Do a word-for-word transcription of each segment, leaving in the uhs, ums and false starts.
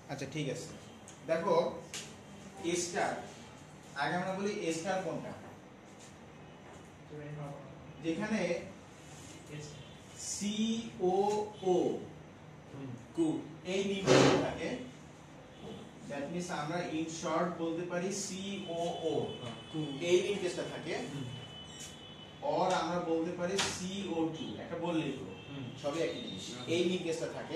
আচ্ছা ঠিক আছে, দেখো এ স্টার, আগে আমরা বলি এ স্টার কোনটা, যেখানে সি ও ও কু এই লিঙ্কটা থাকে, দ্যাট মিন্স আমরা ইন শর্ট বলতে পারি সি ও ও এই লিঙ্কেজটা থাকে, অর আমরা বলতে পারি সি ও টু, একটা বললেই হলো, সবই একই জিনিস, এই লিঙ্কেজটা থাকে,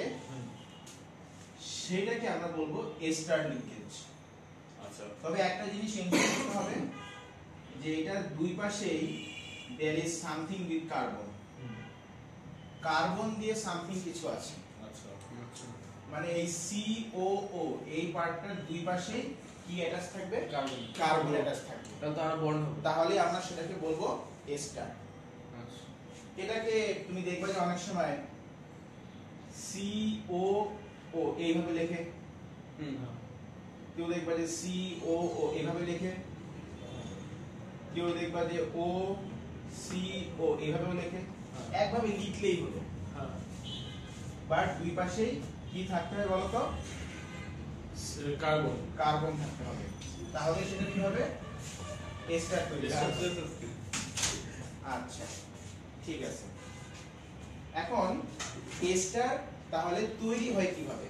সেটাকে আমরা বলবো এস্টার লিঙ্কেজ। আচ্ছা, তবে একটা জিনিস এনশিওর করতে হবে যে এটার দুই পাশেই there is something with carbon, carbon দিয়ে সামথিং কিছু আছে। আচ্ছা, মানে এই সি ও ও এই পার্টটার দুই পাশে কি অ্যাটাচ থাকবে? কার্বন, কার্বন অ্যাটাচ থাকবে, তাহলে তারা বন্ড হবে, তাহলে আমরা সেটাকে বলবো এস্টার। আচ্ছা, এটাকে তুমি দেখবে যে অনেক সময় সি ও ও এইভাবে লেখে, হুম, কেউ দেখবা যে সি ও ও এইভাবে লেখে, কেউ দেখবা যে ও সি ও এইভাবে লেখে, একভাবে লিখলেই হলো, বাট দুই পাশেই কি থাকতে হবে বলতো? কার্বন, কার্বন থাকতে হবে, তাহলে সেটা কি হবে? এস্টার তৈরি হবে। আচ্ছা ঠিক আছে, এখন এস্টার তাহলে তৈরি হয় কিভাবে?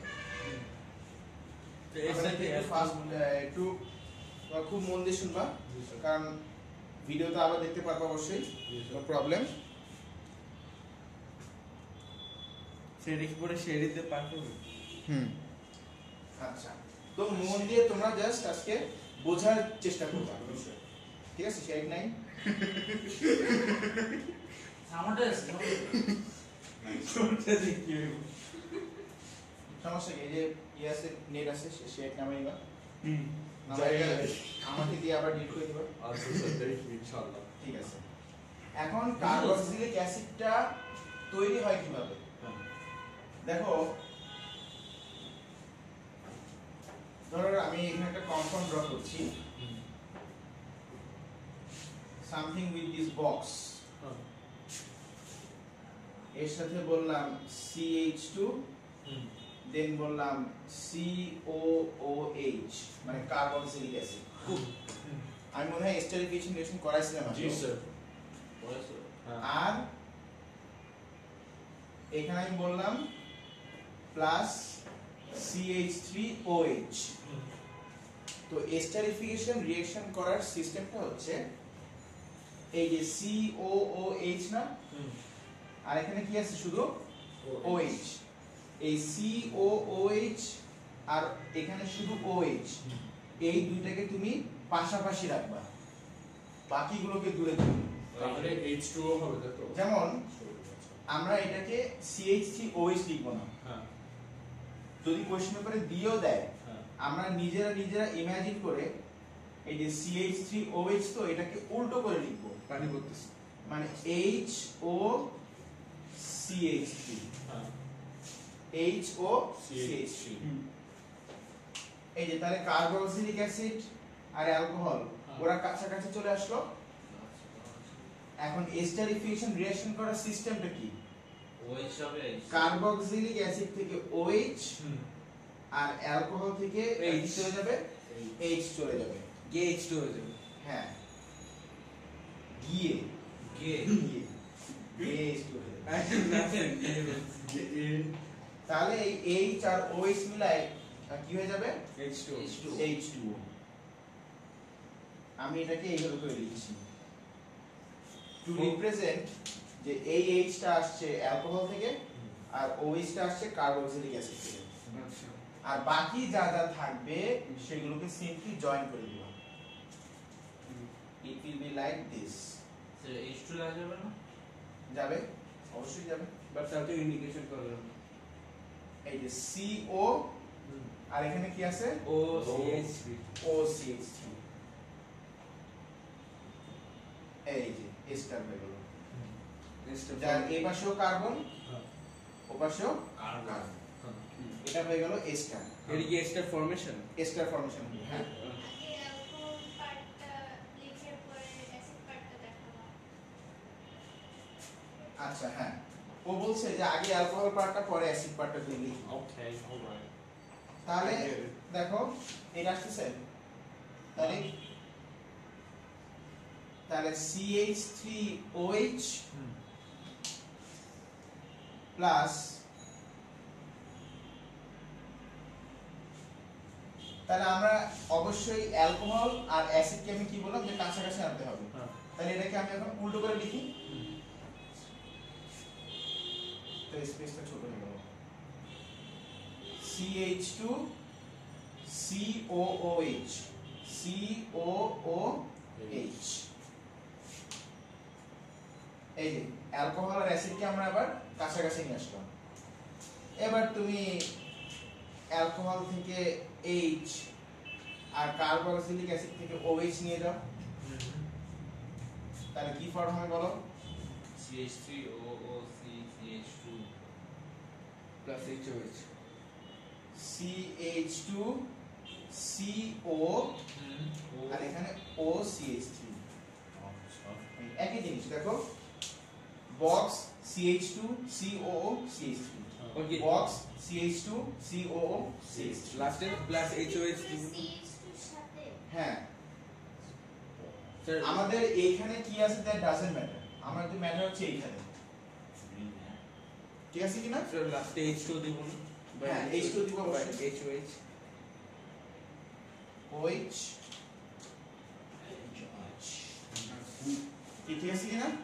একটু খুব মন দিয়ে শুনবা, কারণ ভিডিওটা আবার দেখতে পারবো অবশ্যই, নো প্রবলেম। সেটা কি করে শেয়ার দিতে পারবো? হুম, আচ্ছা, তো মন দিয়ে তোমরা জাস্ট আজকে বোঝার চেষ্টা করবা, ঠিক আছে? শেয়ার নাই আমাদের সমস্যা কি, এই যে ইয়ে আছে, নেট আছে, শেয়ার নামাই বা হুম জায়গা আমাকে দিয়ে আবার ডিলিট করে দিবা। আচ্ছা স্যার, ইনশাআল্লাহ, ঠিক আছে। এখন কার্বক্সিলিক অ্যাসিডটা তৈরি হয় কিভাবে? দেখো, ধরো আমি এখানে একটা কম্পাউন্ড ড্র করছি, সামথিং উইথ দিস বক্স, এর সাথে বললাম সি এইচ টু, দেন বললাম সি ও ও এইচ, মানে কার্বক্সিলিক অ্যাসিড। আমি মনে হয় স্টেরিফিকেশন রিঅ্যাকশন করাইছিলাম। জি স্যার, করাইছো। আর এখানে আমি বললাম plus C H three O H. তো এস্টারিফিকেশন রিঅ্যাকশন করার সিস্টেমটা হচ্ছে এই যে সি ও ও এইচ না, আর এখানে কি আছে? শুধু ও এইচ। এই সি ও ও এইচ আর এখানে শুধু ও এইচ, এই দুইটাকে তুমি পাশাপাশি রাখবা, বাকিগুলোকে দূরে দূরে। তাহলে এইচ টু ও হবে, তাই তো? যেমন আমরা এটাকে C H three O H লিখব না, হ্যাঁ, যদি কোশ্চেন পেপারে দিয়েও দেয়, আমরা নিজেরা নিজেরা ইমাজিন করে এই যে C H three O H, তো এটাকে উল্টো করে লিখব, পানি করতেছি, মানে H O C H three, হ্যাঁ, H O C H three. এই যে তাহলে কার্বক্সিলিক অ্যাসিড আর অ্যালকোহল ওরা কাছাকাছি চলে আসলো। এখন এস্টারিফিকেশন রিঅ্যাকশন করার সিস্টেমটা কি? ওএইচ হবে, কার্বক্সিলিক অ্যাসিড থেকে ওএইচ, আর অ্যালকোহল থেকে এইচ চলে যাবে, এইচ চলে যাবে, গিয়ে এইচ টু হয়ে যাবে। হ্যাঁ, গিয়ে গিয়ে গিয়ে গিয়ে এইচ টু হয়ে যাবে। তাহলে এই এইচ আর ওএইচ মিলাই কি হয়ে যাবে? H two, H two. আমি এটাকে এইভাবে করে লিখছি টু রিপ্রেজেন্ট যে এই এইচটা আসছে অ্যালকোহল থেকে আর ওএইচটা আসছে কার্বক্সিলিক অ্যাসিড থেকে। আচ্ছা, আর বাকি যা যা থাকবে সেগুলোকে সিম্পলি জয়েন করে দিবা। It will be like this. Sir H two লাগা যাবে না? যাবে, অবশ্যই যাবে, বাট তাতে ইন্ডিকেশন করলাম এই যে সি ও, আর এখানে কি আছে? O C H three, O C H three. এই যে এস্টার হয়ে গেল, যার এই পাশেও কার্বন, ও পাশেও কার্বন, এটা হয়ে গেল এস্টার। এর কি এস্টার ফর্মেশন? এস্টার ফর্মেশন, হ্যাঁ। অ্যালকোহল পার্টটা লিখে পরে অ্যাসিড পার্টটা দেখাবো। আচ্ছা, হ্যাঁ, ও বলছে যে আগে অ্যালকোহল পার্টটা পরে অ্যাসিড পার্টটা দিলি। Okay, alright. তাহলে দেখো এটা আসছে তাহলে তাহলে C H three O H plus তাহলে আমরা অবশ্যই অ্যালকোহল আর অ্যাসিডকে আমি কি বললাম যে কাছাকাছি আনতে হবে তাহলে এটাকে আমি এখন উল্টো করে লিখি তো স্পেসটা ছোট হয়ে গেল C H two C O O H C O O H এই যে অ্যালকোহল আর অ্যাসিডকে আমরা আবার কাছাকাছি নিয়ে আসলাম এবার তুমি অ্যালকোহল থেকে এইচ আর কার্বক্সিলিক অ্যাসিড থেকে ওএইচ নিয়ে যাও তাহলে কি ফর্ম হবে বলো C H three O O C C H two plus H O H C H two C O আর এখানে ও সি এইচ থ্রি একই জিনিস দেখো box C H two C O O C H three okay box C H two C O O C H three লাস্টে plus H O H দিব হ্যাঁ sir আমাদের এইখানে কি আছে দ্যাট ডাজন্ট ম্যাটার আমাদের ম্যাটার হচ্ছে এইখানে ঠিক আছে কি না স্যার লাস্টে এইচ টু দিব না হ্যাঁ এইচ টু দিব অবশ্যই এইচ ও এইচ ওএইচ কি ঠিক আছে কি না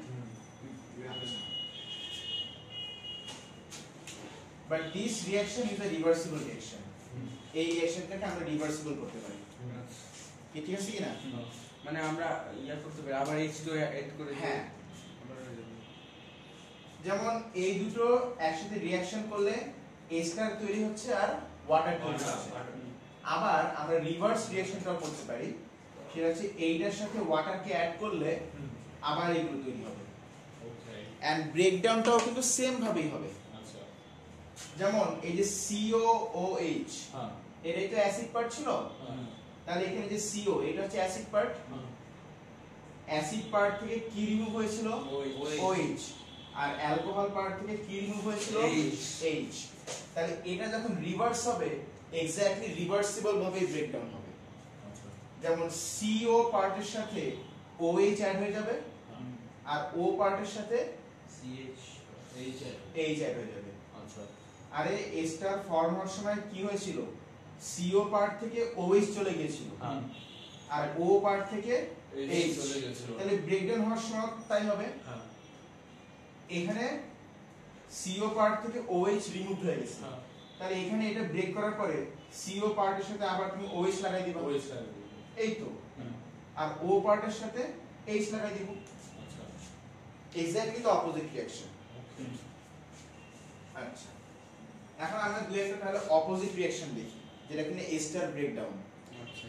but this reaction is a reversible reaction এই রিঅ্যাকশনটাকে আমরা রিভার্সিবল করতে পারি কি ঠিক আছে কি না মানে আমরা ইয়া করতে পারি আবার এইচ টু এড করে দিই হ্যাঁ আবার হয়ে যাবে যেমন এই দুটো একসাথে রিঅ্যাকশন করলে এস্টার তৈরি হচ্ছে আর ওয়াটার তৈরি হচ্ছে আবার আমরা রিভার্স রিঅ্যাকশনটাও করতে পারি সেটা হচ্ছে এইটার সাথে ওয়াটারকে অ্যাড করলে আবার এইগুলো তৈরি হবে ওকে এন্ড ব্রেকডাউনটাও কিন্তু সেম ভাবেই হবে আচ্ছা যেমন এই যে সিওওএইচ হ্যাঁ এটাই তো অ্যাসিড পার্ট ছিল হ্যাঁ তাহলে এখানে যে সিও এটা হচ্ছে অ্যাসিড পার্ট অ্যাসিড পার্ট থেকে কি রিমুভ হয়েছিল ওএইচ আর অ্যালকোহল পার্ট থেকে কি রিমুভ হয়েছিল H এইচ তাহলে এটা যখন রিভার্স হবে এক্স্যাক্টলি রিভার্সিবল ভাবে ব্রেকডাউন হবে আচ্ছা যেমন সিও পার্টের সাথে ওএইচ অ্যাড হয়ে যাবে আর ও পার্টের সাথে C H H H add হয়ে যাবে আচ্ছা আরে এস্টার ফর্ম হওয়ার সময় কি হয়েছিল সিও পার্ট থেকে ওএইচ চলে গিয়েছিল হ্যাঁ আর ও পার্ট থেকে এইচ এইচ চলে গেছিল তাহলে ব্রেকডাউন হওয়ার সময় তাই হবে হ্যাঁ এখানে সিও পার্ট থেকে ওএইচ রিমুভ হয়ে গেছে হ্যাঁ তাহলে এখানে এটা ব্রেক করার পরে সিও পার্টের সাথে আবার তুমি ওএইচ লাগাই দিবা ওইচ লাগে এই তো হ্যাঁ আর ও পার্টের সাথে এইচ লাগাই দিব আচ্ছা exactly the opposite reaction okay আচ্ছা এখন আমরা দুই একটা তাহলে অপোজিট রিঅ্যাকশন দেখি যেটা কিনা এস্টার ব্রেকডাউন আচ্ছা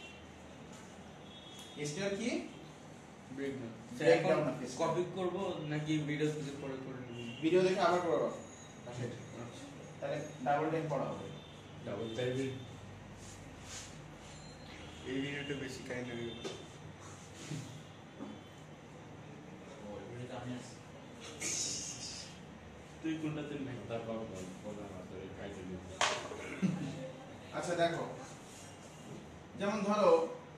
এস্টার কি breakdown Breakdown of this. Copy করব নাকি ভিডিও থেকে পরে করে নেব ভিডিও দেখে আবার পড়ো আচ্ছা তাহলে ডাবল টাইম পড়া হবে ডাবল টাইপের এই ভিডিওটা বেশি কাহিনী হয়ে গেল তুই কোনটাতে নাই তারপর প্রধান ধরে কাইতে দিব আচ্ছা দেখো যেমন ধরো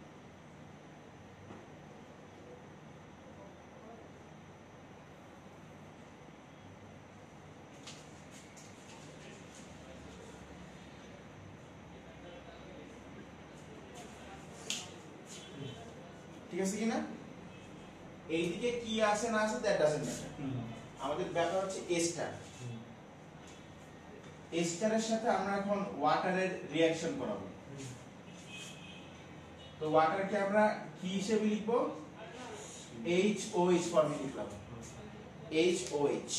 ঠিক আছে কিনা এইদিকে কি আছে না আছে দ্যাট ডাজন্ট ম্যাটার আমাদের ব্যাপার হচ্ছে এস্টার এস্টারের সাথে আমরা এখন ওয়াটারের রিঅ্যাকশন করাবো তো ওয়াটারকে আমরা কি হিসেবে লিখবো এইচ ও এইচ ফর্মে লিখলাম এইচ ও এইচ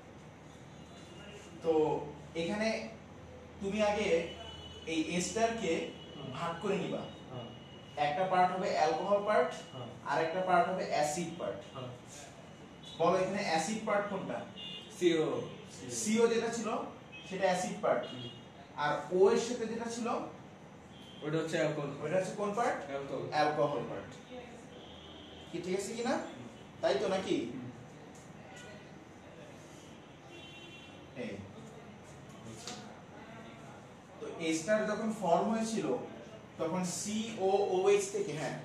তো এখানে তুমি আগে এই এস্টারকে ভাগ করে নিবা একটা পার্ট হবে অ্যালকোহল পার্ট আর একটা পার্ট হবে অ্যাসিড পার্ট বলো এখানে অ্যাসিড পার্ট কোনটা সিও সিও যেটা ছিল সেটা অ্যাসিড পার্ট আর ও এর সাথে যেটা ছিল ওটা হচ্ছে অ্যালকোহল ওটা হচ্ছে কোন পার্ট অ্যালকোহল অ্যালকোহল পার্ট কি ঠিক আছে কিনা তাই তো নাকি এই তো এস্টার যখন ফর্ম হয়েছিল তখন সি ও ও এইচ থেকে, হ্যাঁ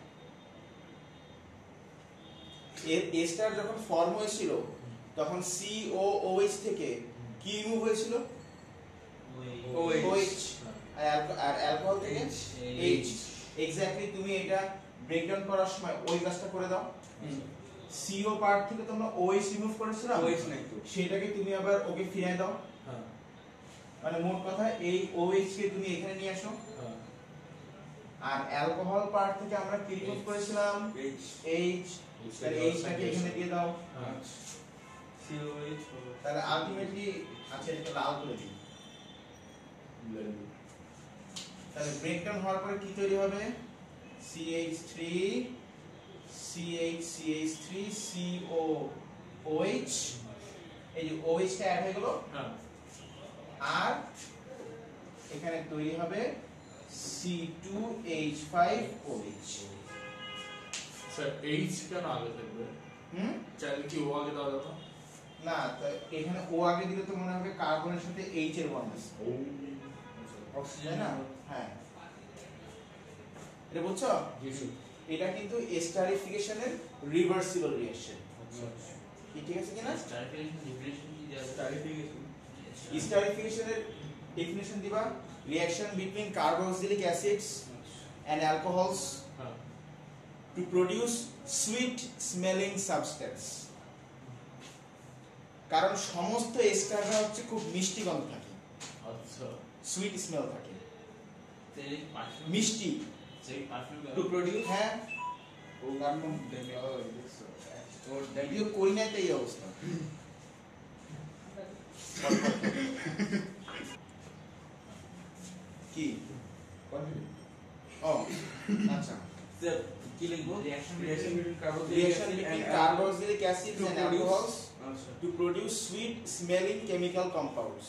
এর এস্টার যখন ফর্ম হয়েছিল তখন সি ও ও এইচ থেকে কি রিমুভ হয়েছিল? OH OH আর অ্যালকোহল থেকে H। এক্স্যাক্টলি তুমি এটা ব্রেকডাউন করার সময় ওই কাজটা করে দাও। সিও পার্ট থেকে তোমরা OH রিমুভ করেছিলাম, OH নাই তো, সেটাকে তুমি আবার ওকে ফিরিয়ে দাও। হ্যাঁ মানে মোট কথা এই OH কে তুমি এখানে নিয়ে আসো। হ্যাঁ আর অ্যালকোহল পার্ট থেকে আমরা কি রিমুভ করেছিলাম? H H। তাহলে H টাকে এখানে দিয়ে দাও। হ্যাঁ সি ও এইচ হবে। তাহলে আলটিমেটলি আচ্ছা এটা লাল করে দিই। তাহলে ব্রেকডাউন হওয়ার পরে কি তৈরি হবে? C H three C H C H three C O O H, এই যে OH টা অ্যাড হয়ে গেল। হ্যাঁ আর এখানে তৈরি হবে C two H five O H. Sir H কেন আগে থাকবে? হুম চাইলে কি ও আগে দেওয়া যেত? না, তো এখানে ও আগে দিলে তো মনে হবে কার্বনের সাথে এইচ এর বন্ড আছে, ও অক্সিজেন তাই না? হ্যাঁ, এটা বুঝছো? জি। এটা কিন্তু এস্টারিফিকেশনের রিভার্সিবল রিঅ্যাকশন। ঠিক আছে কিনা? স্টারফিকেশন ডিফিনিশন কি দেওয়া আছে? স্টারিফিকেশন এস্টারিফিকেশনের ডেফিনিশন দিবা, reaction between carboxylic acids and alcohols হ্যাঁ to produce sweet smelling substance. কারণ সমস্ত এস্টাররা হচ্ছে খুব মিষ্টি গন্ধ থাকে, আচ্ছা সুইট স্মেল থাকে, তেল পারফিউম মিষ্টি। সেই পারফিউম টু প্রোডিউস হ্যাঁ, ও কার্বন ওর ভিডিও করি না, এই অবস্থা। কি ও আচ্ছা, কি লিখবো? Reaction reaction between reaction between carboxylic acids to and produce- alcohols আচ্ছা to produce sweet smelling chemical compounds.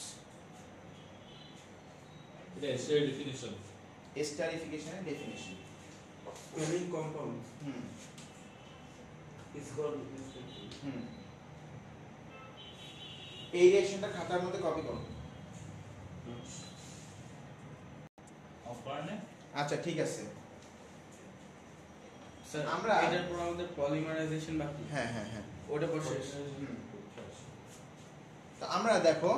এটা এসে definition. Esterification and definition. Smelling compound hmm is called hmm এই রিঅ্যাকশনটা খাতার মধ্যে কপি করো। অফ করেন? আচ্ছা ঠিক আছে। স্যার আমরা- আমরা এটার পর আমাদের পলিমারাইজেশন বাকি, হ্যাঁ হ্যাঁ হ্যাঁ ওটা পর শেষ। হুম। তো আমরা দেখো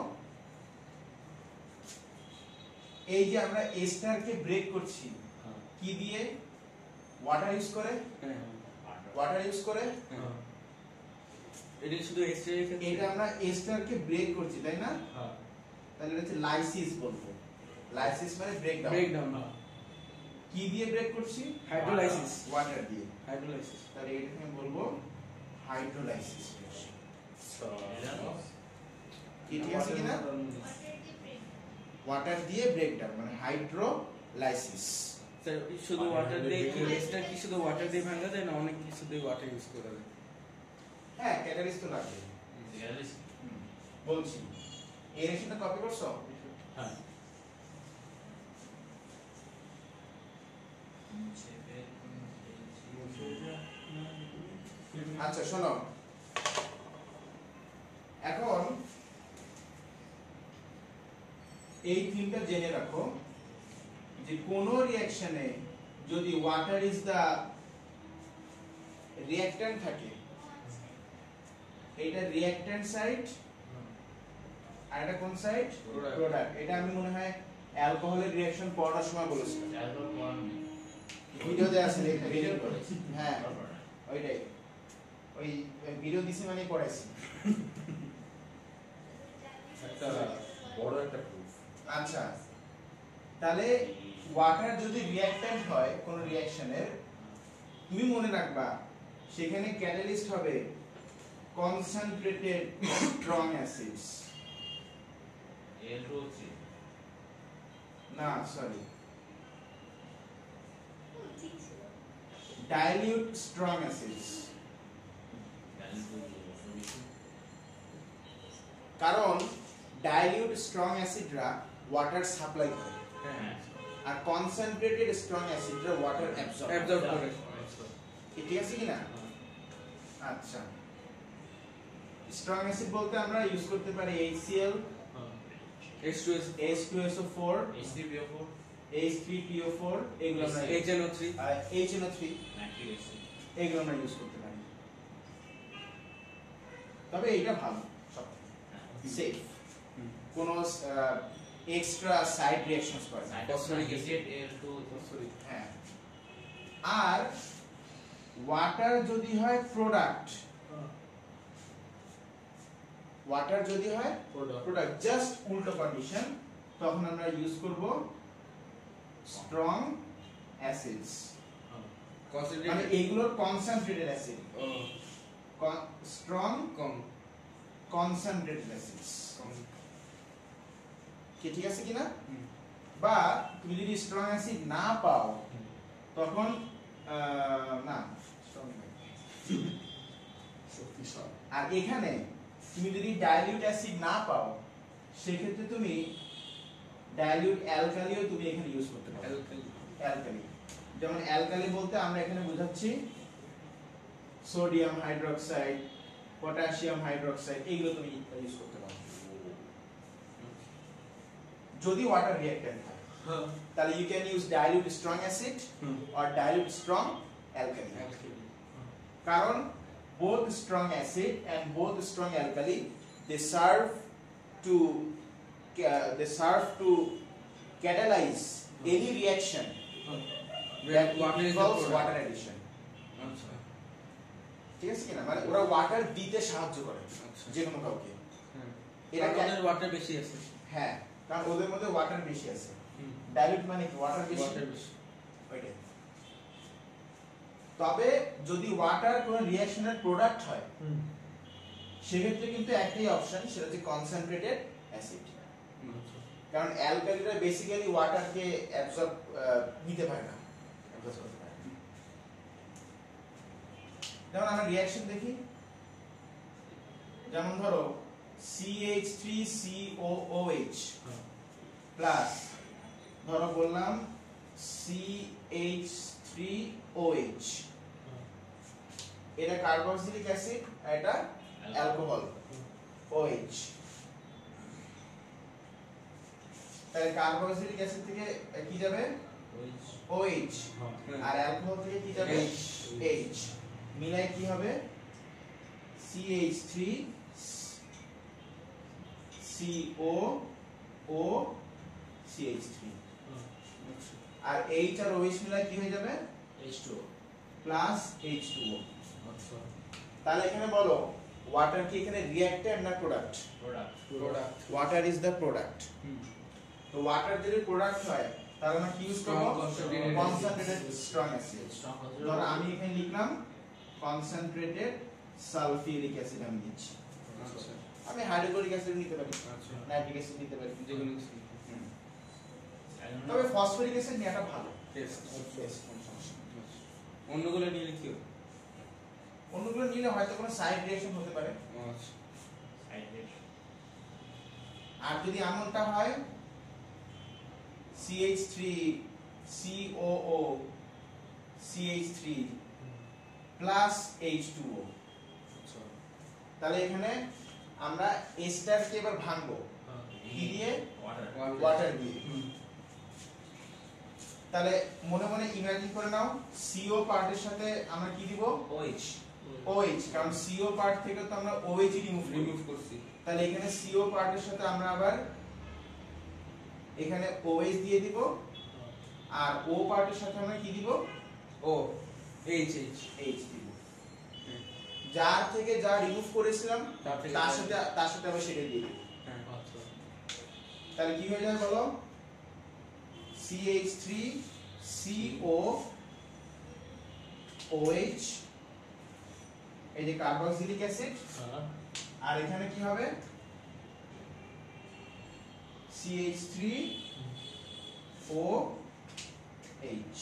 এই যে আমরা এস্টারকে ব্রেক করছি হ্যাঁ কি দিয়ে? ওয়াটার ইউজ করে। হ্যাঁ ওয়াটার ইউজ করে হ্যাঁ এটা শুধু এক্সট্রা ক্ষেত্রে এটা আমরা এস্টারকে ব্রেক করছি, তাই না? হ্যাঁ তাহলে এটা হচ্ছে লাইসিস বলবো। লাইসিস মানে ব্রেকডাউন। ব্রেকডাউন, কি দিয়ে ব্রেক করছি? হাইড্রোলাইসিস ওয়াটার দিয়ে। হাইড্রোলাইসিস তাহলে এটাকে আমি বলবো হাইড্রোলাইসিস। কি ঠিক আছে কিনা? ওয়াটার দিয়ে ব্রেকডাউন মানে হাইড্রোলাইসিস। স্যার শুধু ওয়াটার দিয়ে কি এক্সট্রা কি শুধু ওয়াটার দিয়ে ভাঙা যায় না অনেক কিছু দিয়ে ওয়াটার ইউজ করা যায়? হ্যাঁ, ক্যাটালিস্ট তো লাগবে। হুম, বলছি এর সাথে কপি করছো? হ্যাঁ আচ্ছা শোনো, এখন এই তিনটা জেনে রাখো যে কোন রিঅ্যাকশনে যদি ওয়াটার ইজ দা রিঅ্যাক্ট্যান্ট থাকে, এটা রিঅ্যাক্ট্যান্ট সাইড আর এটা কোন সাইড? Product. প্রোডাক্ট। এটা আমি মনে হয় অ্যালকোহলের রিঅ্যাকশন পড়ার সময় বলেছিলাম, অ্যালকোহল পড়ান ভিডিওতে আছে লেখা। ভিডিও হ্যাঁ ওইটাই, ওই ভিডিও দিছি মানে পড়াইছি। একটা বড় একটা প্রুফ। আচ্ছা, তাহলে ওয়াটার যদি রিঅ্যাক্ট্যান্ট হয় কোন রিঅ্যাকশনের, তুমি মনে রাখবা সেখানে ক্যাটালিস্ট হবে concentrated strong acids. L two three না সরি, ডাইলিউট স্ট্রং অ্যাসিডস। কারণ ডাইলিউট স্ট্রং অ্যাসিডরা ওয়াটার সাপ্লাই করে হ্যাঁ আর কনসেন্ট্রেটেড স্ট্রং অ্যাসিডরা ওয়াটার অ্যাবজর্ব অ্যাবজর্ব করে। ঠিক আছে কিনা? আচ্ছা, স্ট্রং অ্যাসিড বলতে আমরা ইউজ করতে পারি HCl, H two S H two S O four, H three P O four, H three P O four, এগুলো আমরা H N O three H N O three nitric acid. এগুলো আমরা use করতে পারি। তবে এটা ভালো, সব সেফ, কোনো এক্সট্রা সাইড রিঅ্যাকশনস করে না। Phosphoric acid. H two phosphoric হ্যাঁ, আর ওয়াটার যদি হয় প্রোডাক্ট, ওয়াটার যদি হয় প্রোডাক্ট জাস্ট উল্টো কন্ডিশন, তখন আমরা ইউজ করব স্ট্রং অ্যাসিডস, মানে concentrated এগুলোর কনসেন্ট্রেটেড অ্যাসিড, oh স্ট্রং কম কনসেন্ট্রেটেড অ্যাসিডস, কম কি ঠিক আছে কিনা? হুম। বা তুমি যদি স্ট্রং অ্যাসিড না পাও তখন আহ, না strong নয়। আর এখানে তুমি যদি ডাইলিউট অ্যাসিড না পাও সেক্ষেত্রে তুমি ডাইলিউট অ্যালকালিও তুমি এখানে ইউজ করতে পারো। alkali অ্যালকালি, যেমন অ্যালকালি বলতে আমরা এখানে বোঝাচ্ছি সোডিয়াম হাইড্রোক্সাইড, পটাশিয়াম হাইড্রোক্সাইড, এগুলো তুমি ইউজ করতে পারো যদি ওয়াটার রিঅ্যাক্ট্যান্ট হয়। তাহলে you can use dilute strong acid or dilute strong alkali, alkali কারণ both strong acid and both strong alkali they serve to uh, they serve to catalyze any reaction that water is the involves product. water addition, আচ্ছা ঠিক আছে কিনা? মানে ওরা water দিতে সাহায্য করে আচ্ছা যে কোনো কাউকে, হ্যাঁ এটা এটা কে- ওদের ওয়াটার বেশি আছে হ্যাঁ, কারণ ওদের মধ্যে ওয়াটার বেশি আছে। হুম ডাইলিউট মানে কি? ওয়াটার বেশি, ওয়াটার বেশি ওইটাই। তবে যদি ওয়াটার কোনো রিঅ্যাকশনের প্রোডাক্ট হয় সেক্ষেত্রে কিন্তু একটাই অপশন, সেটা হচ্ছে কনসেন্ট্রেটেড অ্যাসিড, কারণ অ্যালকালিরা বেসিক্যালি ওয়াটারকে অ্যাবজর্ব নিতে পারে না, অ্যাবজর্ব করতে পারে না। যেমন আমরা রিঅ্যাকশন দেখি, যেমন ধরো C H three C O O H plus ধরো বললাম C H three O H, এটা কার্বক্সিলিক অ্যাসিড আর এটা অ্যালকোহল OH। তাহলে কার্বক্সিলিক অ্যাসিড থেকে কি যাবে OH, আর অ্যালকোহল থেকে কি যাবে H। H, মিলাই কি হবে C H three C O O C H three, আর H আর OH মিলাই কি হয়ে যাবে H two plus H two O. আচ্ছা তাহলে এখানে বলো ওয়াটার কি এখানে রিঅ্যাক্ট্যান্ট না product? product product water is the product. Hmm তো ওয়াটার যদি প্রোডাক্ট হয় তাহলে আমরা কি ইউজ করব? Strong concentrated concentrated strong acid. strong ধর আমি এখানে লিখলাম কনসেন্ট্রেটেড সালফিউরিক অ্যাসিড আমি দিচ্ছি, আচ্ছা আমি হাইড্রোক্লোরিক অ্যাসিড নিতে পারি, আচ্ছা নাইট্রিক অ্যাসিড নিতে পারি, যেগুলো কিছু হুম। I don't তবে know. ফসফরিক অ্যাসিড নেওয়াটা ভালো। টেস্ট Yes, কোনো সমস্যা নেই। অন্যগুলো নিয়ে কি হবে অন্যগুলো নিলে হয়তো কোনো সাইড রিঅ্যাকশন হতে পারে, আচ্ছা Side reaction. আর যদি এমনটা হয় C H three C O O C H three plus H two O, আচ্ছা তাহলে এখানে আমরা এস্টারকে এবার ভাঙবো কি দিয়ে? Water. ওয়াটার দিয়ে। হুম তাহলে মনে মনে ইমাজিন করে নাও সিও পার্টের সাথে আমরা কি দিব? OH. OH, কারণ সিও পার্ট থেকে তো আমরা OH রিমুভ রিমুভ করছি তাহলে এখানে সিও পার্টের সাথে আমরা আবার এখানে OH দিয়ে দিব, আর ও পার্টের সাথে আমরা কি দিব? ও এইচ এইচ H দিব। যার থেকে যা রিমুভ করেছিলাম তার থেকে তার সাথে তার সাথে আবার সেটা দিয়ে দিব। হ্যাঁ আচ্ছা তাহলে কি হয়ে যায় বলো? C H three C O OH, এই যে কার্বক্সিলিক অ্যাসিড, আর এখানে কি হবে C H three O H,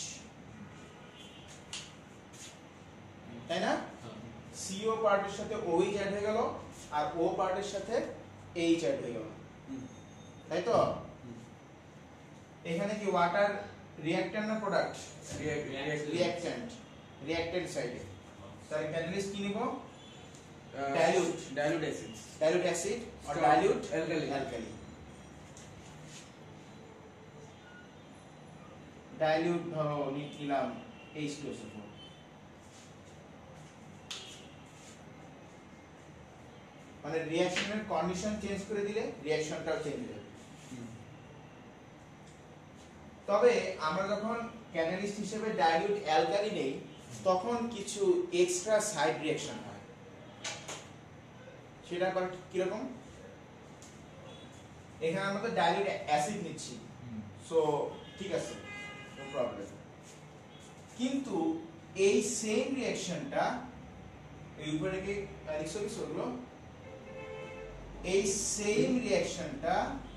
তাই না? সিও পার্টের সাথে OH অ্যাড হয়ে গেল আর ও পার্টের সাথে H অ্যাড হয়ে গেল, হুম তাই তো? এখানে কি ওয়াটার রিঅ্যাক্ট্যান্ট না প্রোডাক্ট? রিঅ্যাক্ট্যান্ট, রিঅ্যাক্ট্যান্ট সাইডে। তাহলে ক্যাটালিস্ট কি নিব? Dilute. Dilute acid dilute acid আর Strong dilute alkali. Alkali. Dilute ধরো নি- নিলাম H two S O four, মানে রিঅ্যাকশনের কন্ডিশন চেঞ্জ করে দিলে রিঅ্যাকশনটাও চেঞ্জ হয়ে যাবে। তবে আমরা যখন ক্যাটালিস্ট হিসেবে ডাইলিউট অ্যালকালি নেই তখন কিছু এক্সট্রা সাইড রিঅ্যাকশন হয়। সেটা আবার কিরকম? এখানে আমরা তো ডাইলিউট অ্যাসিড নিচ্ছি, সো ঠিক আছে, নো প্রবলেম। কিন্তু এই সেম রিঅ্যাকশনটা এই উপরে কি লিখছো কি সরলো, এই সেম রিঅ্যাকশনটা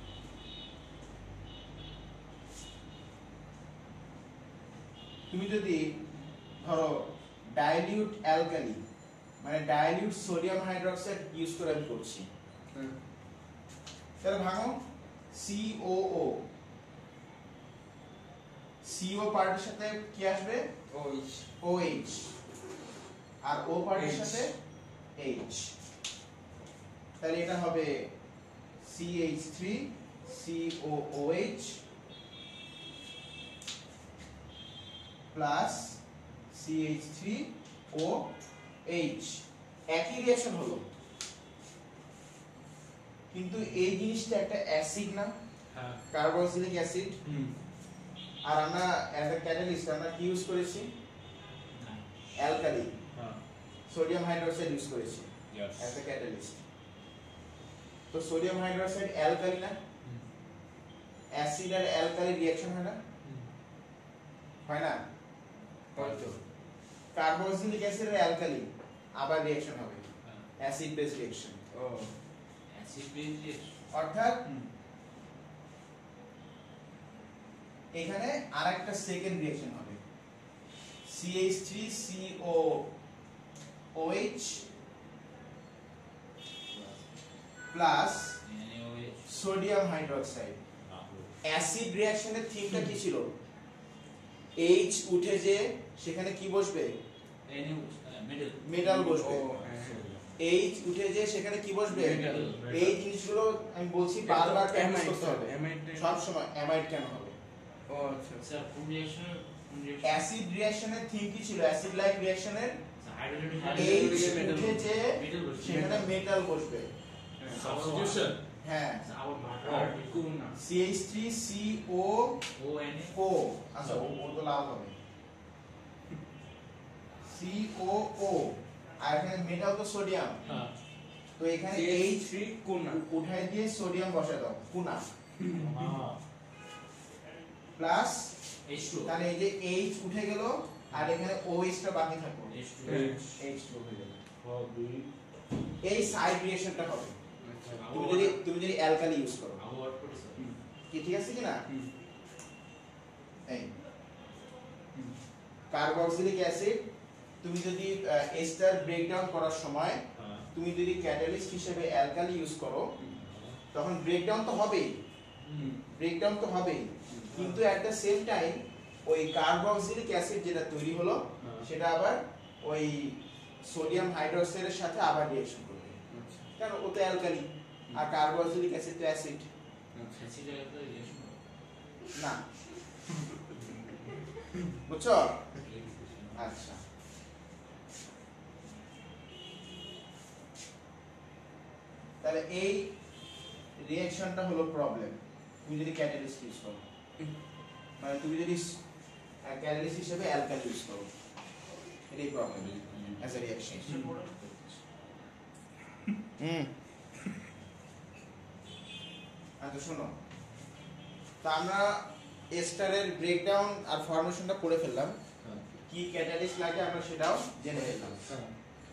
তুমি যদি ধরো ডাইলিউট অ্যালকালি মানে ডাইলিউট সোডিয়াম হাইড্রোক্সাইড ইউজ করে আমি করছি, তাহলে ভাঙো সিওও, সিও পার্টের সাথে কি আসবে ওইচ, ওএইচ, আর ও পার্টের H। সাথে এইচ, তাহলে এটা হবে C H three C O O H plus C H three O H. একই রিঅ্যাকশন হলো, কিন্তু এই জিনিসটা একটা অ্যাসিড না, হ্যাঁ কার্বক্সিলিক অ্যাসিড, হুম, আর আমরা অ্যাজ আ ক্যাটালিস্ট আমরা কি ইউজ করেছি? অ্যালকালি, হ্যাঁ সোডিয়াম হাইড্রোক্সাইড ইউজ করেছি ইয়েস অ্যাজ আ ক্যাটালিস্ট। তো সোডিয়াম হাইড্রোক্সাইড অ্যালকালি না, অ্যাসিড আর অ্যালকালি রিঅ্যাকশন হয় না, হয় না? হয়তো কার্বক্সিলিক অ্যাসিড আর অ্যালকালি আবার রিঅ্যাকশন হবে, অ্যাসিড বেস রিঅ্যাকশন। ও অ্যাসিড বেস রিঅ্যাকশন অর্থাৎ হুম, এখানে আরেকটা সেকেন্ড রিঅ্যাকশন হবে, C H three C O O H plus NaOH sodium hydroxide. Acid রিঅ্যাকশনের থিমটা কি ছিল? এইচ উঠে যে সেখানে কি বসবে? এনএওএইচ মিডল মেটাল বসবে। ও হ্যাঁ, এইচ উঠে যে সেখানে কি বসবে? Metal। এই জিনিসগুলো আমি বলছি বারবার প্র্যাকটিস অ্যামাইড করতে হবে, অ্যামাইড সব সময় অ্যামাইড কেন হবে? ও আচ্ছা, স্যার কোন রিঅ্যাকশন কোন রিঅ্যাকশন অ্যাসিড রিঅ্যাকশনের থিম কি ছিল? অ্যাসিড লাইক রিঅ্যাকশনের হাইড্রোজেন এইচ metal উঠে যে মিডল বসবে সেখানে মেটাল বসবে। হ্যাঁ, সাবস্টিটিউশন হ্যাঁ, আবার ও বাটার কোন না, C H three C O O N A O, আচ্ছা ও ও তো লাল হবে, সি ও ও, আর এখানে মেটাল তো সোডিয়াম, হ্যাঁ তো এখানে এইচ এইচ থ্রি কোন না, উঠাই দিয়ে সোডিয়াম বসায় দাও, কুনা হ্যাঁ প্লাস, এইচ টু তাহলে এই যে এইচ উঠে গেল আর এখানে OH টা বাকি থাকলো, এইচ টু হ্যাঁ। এইচ টু হয়ে গেল। হবে এই সাইড রিঅ্যাকশনটা হবে আচ্ছা, তুমি যদি তুমি যদি অ্যালকালি ইউজ করো, আবার ওয়ার্ড করে স্যার হুম, কি ঠিক আছে কি না? হুম, এই হুম, কার্বক্সিলিক অ্যাসিড তুমি যদি এস্টার ব্রেকডাউন করার সময় হ্যাঁ তুমি যদি ক্যাটালিস্ট হিসেবে অ্যালকালি ইউজ করো হুম, তখন ব্রেকডাউন তো হবেই, হুম, ব্রেকডাউন তো হবেই, কিন্তু এট দ্য সেম টাইম ওই কার্বক্সিলিক অ্যাসিড যেটা তৈরি হলো হ্যাঁ। সেটা আবার ওই সোডিয়াম হাইড্রোক্সাইডের সাথে আবার রিঅ্যাকশন করবে, আচ্ছা, কারণ ও তো অ্যালকালি আর কার্বক্সিলিক অ্যাসিড তো অ্যাসিড আচ্ছা, অ্যাসিডের একটা রিঅ্যাকশন না, বুঝছো? আচ্ছা, তাহলে এই রিঅ্যাকশনটা হলো প্রবলেম তুমি যদি ক্যাটালিস্ট ইউজ করো, মানে তুমি যদি ক্যাটালিস্ট হিসেবে অ্যালকালি ইউজ করো, এটাই problem as a reaction. Hmm, আচ্ছা শোনো, তো আমরা এস্টারের ব্রেকডাউন আর ফর্মেশনটা করে ফেললাম, কি ক্যাটালিস্ট লাগে আমরা সেটাও জেনে ফেললাম। হ্যাঁ,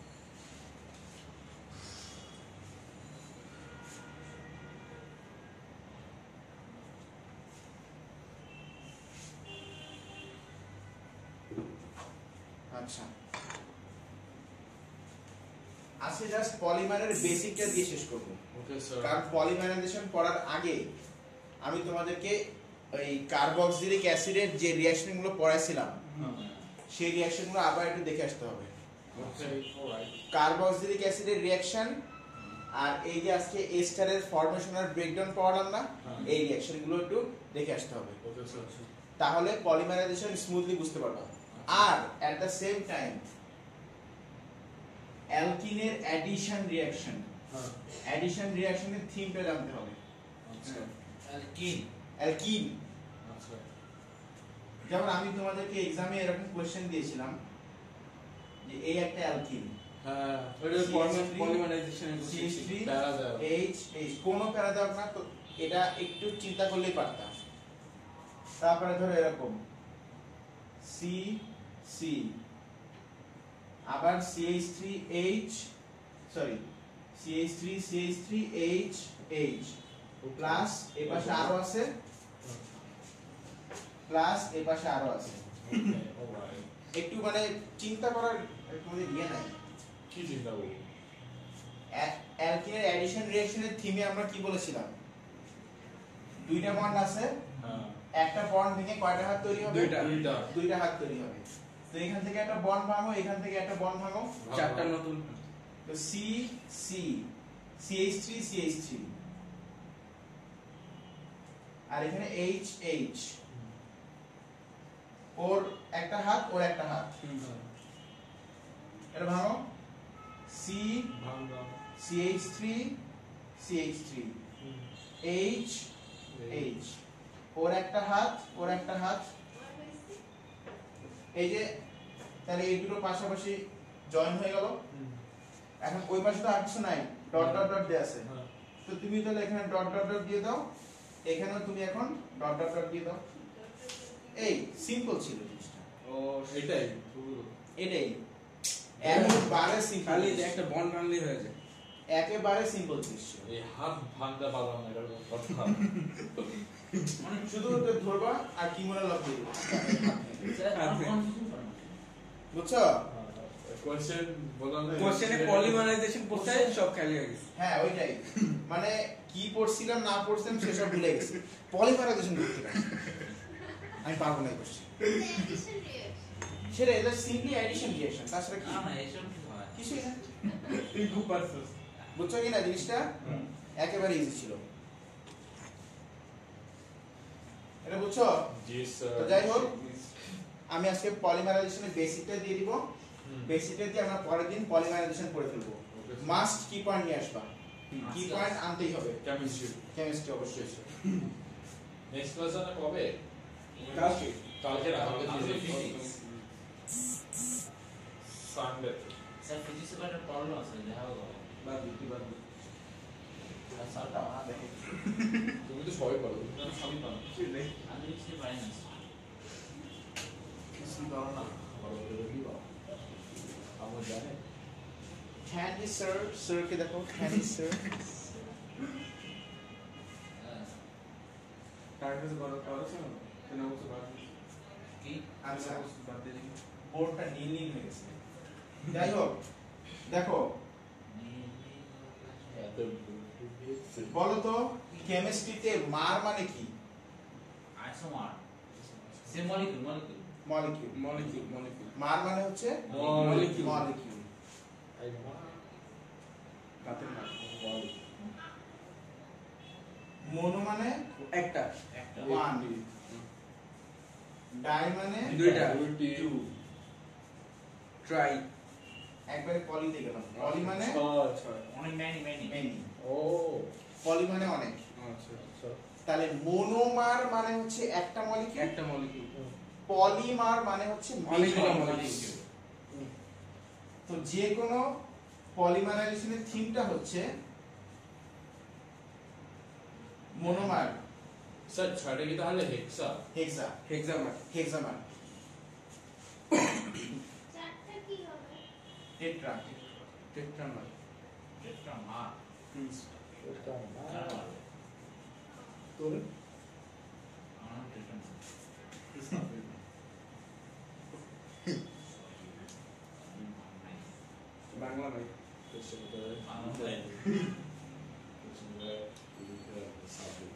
আচ্ছা, আজকে জাস্ট পলিমারের বেসিকটা দিয়ে শেষ করব, ওকে স্যার কারণ পলিমারাইজেশন পড়ার আগে আমি তোমাদেরকে ওই কার্বক্সিলিক অ্যাসিডের যে রিঅ্যাকশনগুলো পড়াইছিলাম সেই রিঅ্যাকশনগুলো আবার একটু দেখে আসতে হবে। ওকে অলরাইট কার্বক্সিলিক অ্যাসিডের রিঅ্যাকশন আর এই যে আজকে এস্টারের ফরমেশন আর ব্রেকডাউন পড়ালাম না, হ্যাঁ। এই রিঅ্যাকশনগুলো একটু দেখে আসতে হবে। ওকে স্যার তাহলে পলিমারাইজেশন স্মুথলি বুঝতে পারবা। আর এট দ্য সেম টাইম অ্যালকিনের অ্যাডিশন রিঅ্যাকশন হ্যাঁ অ্যাডিশন রিঅ্যাকশনের থিমটা জানতে হবে। আচ্ছা অ্যালকিন অ্যালকিন, আচ্ছা যেমন আমি তোমাদেরকে এক্সামে এরকম কোশ্চেন দিয়েছিলাম যে এই একটা অ্যালকিন, হ্যাঁ ওটা সি এইচ থ্রি, পলিমারাইজেশনের সি এইচ থ্রি, প্যারা দাও এইচ এইচ কোনো প্যারাগ্রাফ না তো, এটা একটু চিন্তা করলেই পারতাম। তারপরে ধরো এরকম সি সি, আবার C H three H, sorry C H three C H three H H, plus এ পাশে আরো আছে, প্লাস এ পাশে আরো আছে। ওকে অলরাইট একটু মানে চিন্তা করার তোমাদের ইয়ে নাই। কি চিন্তা করব অ্যালকিনের অ্যাডিশন রিঅ্যাকশনের থিমে আমরা কি বলেছিলাম? দুইটা বন্ড আছে, হ্যাঁ একটা বন্ড ভেঙে কয়টা হাত তৈরি হবে? দুইটা। দুইটা দুইটা হাত তৈরি হবে। তো এখান থেকে একটা বন্ড ভাঙো, এখান থেকে একটা বন্ড ভাঙো, চারটা নতুন। তো C C C H three C H three, আর এখানে এইচ এইচ, ওর একটা হাত ওর একটা হাত, এটা ভাঙো সি ভাঙা C H three C H three H H, ওর একটা হাত ওর একটা হাত, এই যে তাহলে এই দুটো পাশাপাশি জয়েন হয়ে গেল। এখন ওই পাশে তো আর কিছু নাই, ডট ডট ডট দিয়ে আছে, হ্যাঁ তো তুমি তাহলে এখানে ডট ডট ডট দিয়ে দাও, এখানেও তুমি এখন ডট ডট ডট দিয়ে দাও। এই সিম্পল ছিল জিনিসটা, ও এটাই পুরো এটাই একেবারে সিম্পল, খালি যে একটা বন্ড ভাঙলেই হয়ে যায়। একেবারে সিম্পল জিনিস ছিল। এই হাত ভাঙতে পারলাম না এটার কোনো কথা মানে শুধু ওটা ধরবা আর কি মনে লক দিয়ে দিবা। বুঝছো? কোশ্চেন বললাম না কোশ্চেনে পলিমারাইজেশন পড়তে সব খালি হয়ে গেছে। হ্যাঁ ওইটাই, মানে কি পড়ছিলাম না পড়ছিলাম সেসব ভুলে গেছি। পলিমারাইজেশন করতে পারছি, আমি পারবো না এই কোশ্চেন। সেটা এটা সিম্পলি অ্যাডিশন রিঅ্যাকশন, তাছাড়া কি না না এসব কি হয়? কিছুই না। তুই খুব পারছিস। বুঝছো কি না জিনিসটা? একেবারে ইজি ছিল। এটা বুঝছো? জি স্যার তো যাই হোক, আমি আজকে পলিমারাইজেশনের বেসিকটা দিয়ে দিব। বেসিকটা দিয়ে আমরা পরের দিন পলিমারাইজেশন করে ফেলবো। মাস্ট কি পয়েন্ট নিয়ে আসবা, কি পয়েন্ট আনতেই হবে। কেমিস্ট্রি কেমিস্ট্রি অবশ্যই। নেক্সট ক্লাস না কবে কালকে কালকে না কালকে কালকে ফিজিক্স physics। সানডে স্যার ফিজিক্সে কয়টা প্রবলেম আছে দেখা হবে। বাদ দিতে বাদ দিতে। আর স্যারটা আমার দেখে তুমি তো সবাই পারো তুমি তো সবই পারো আমি লিখতে পারি না। কিছুই করো না। বড় বড় কি বাবা আমার জানে হ্যান্ডি স্যার, স্যারকে দেখো, হ্যান্ডি স্যার। হ্যাঁ, কার কাছে বড় খরচ হবে না? কেন বলছো বাদ দিতে? কি আচ্ছা, বাদ দিয়ে দিই। বোর্ডটা নীল নীল হয়ে গেছে। যাই হোক, দেখো এত বলো তো কেমিস্ট্রিতে মার মানে কি? আইসোমার সে molecule molecule molecule. Molecule molecule mer মানে হচ্ছে মলিকিউল মলিকিউল। আই মা কাতের না মনো মানে একটা একটা ওয়ান, ডাই মানে দুইটা দুইটি টু। ট্রাই একবারে পলিতে গেলাম। পলি মানে ছয়। অনেক ম্যানি ম্যানি মেনি, ও পলি মানে অনেক। আচ্ছা আচ্ছা তাহলে মোনোমার মানে হচ্ছে একটা মলিকিউল, একটা মলিকিউল পলিমার মানে হচ্ছে অনেকগুলো many molecule। molecule। তো যে কোনো পলিমারাইজেশনের থিমটা হচ্ছে মোনোমার, স্যার ছয়টা কি তাহলে হেক্সা হেক্সা, হেক্সামার হেক্সামার, চারটা কি হবে? টেট্রা। টেট্রামার টেট্রা মার হুম এটা কার মারবে? তোর আমার নাম টেট্রা মার। বাংলা নাই কোশ্চেন করে বাংলা নাই। কোশ্চেন করে লিখে সাবজেক্ট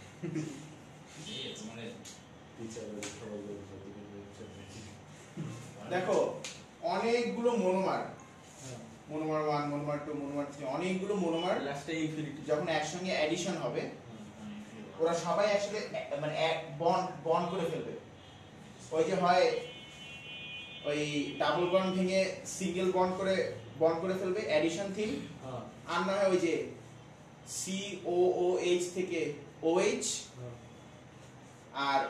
এই তোমার টিচার এর সবাই বলছে দেখো অনেকগুলো monomer, monomer one, monomer two, monomer three, অনেকগুলো মোনোমার লাস্টে ইনফিনিটি যখন একসঙ্গে অ্যাডিশন হবে ওরা সবাই একসাথে এ- মানে এক বন্ড বন্ড করে ফেলবে। ওই যে হয় ওই ডাবল বন্ড ভেঙে সিঙ্গেল বন্ড করে বন্ড করে ফেলবে অ্যাডিশন থিম, হ্যাঁ আর না হয় ওই যে সি ও ও এইচ থেকে ওএইচ হ্যাঁ আর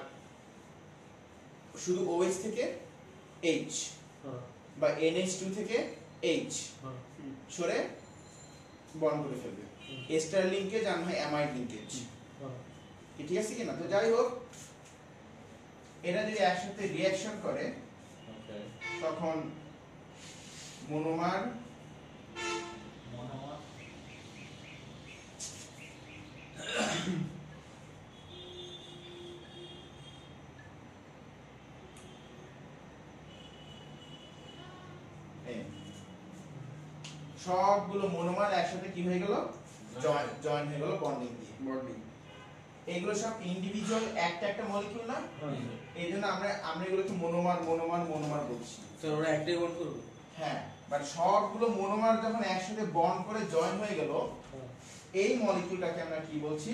শুধু ওএইচ থেকে এইচ হ্যাঁ বা এনএইচ টু থেকে এইচ হ্যাঁ সরে বন্ড করে ফেলবে। এস্টার লিংকেজ আর না হয় অ্যামাইড লিংকেজ, হ্যাঁ কি ঠিক আছে কিনা? তো যাই হোক, এরা যদি একসাথে রিঅ্যাকশন করে ওকে তখন মনোমার মনোমার এই, সবগুলো মনোমার একসাথে কি হয়ে গেল? জয়েন জয়েন হয়ে গেল বন্ডিং দিয়ে। বন্ডিং। এগুলো সব ইন্ডিভিজুয়াল একটা একটা মলিকিউল না, হ্যাঁ এই জন্য আমরা আমরা এগুলোকে মনোমার মনোমার মনোমার বলছি। স্যার ওরা একটাই বন্ড করবে? হ্যাঁ, বাট সবগুলো মনোমার যখন একসাথে বন্ড করে জয়েন হয়ে গেল, হ্যাঁ এই মলিকিউলটাকে আমরা কি বলছি?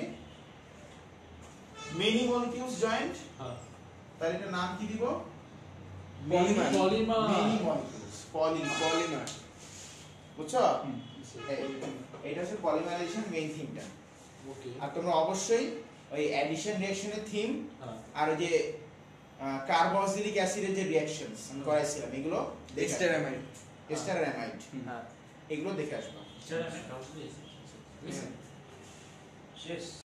Many molecules joint. হ্যাঁ তাহলে এটা নাম কি দিব? Polymer. Polymer. Many molecules, polymer. Polymer. বুঝছো? এই- এটা হচ্ছে পলিমারাইজেশন মেইন থিমটা। ওকে আর তোমরা অবশ্যই ওই অ্যাডিশন রিঅ্যাকশনের থিম হ্যাঁ আর ওই যে কার্বক্সিলিক অ্যাসিডের যে রিঅ্যাকশনস আমি করাইছিলাম এগুলো দেখে এস্টারামাইড। এস্টারামাইড হ্যাঁ। এগুলো দেখে আসবা। সেটা আমি কাউন্ট দিয়েছি। হুম। শেষ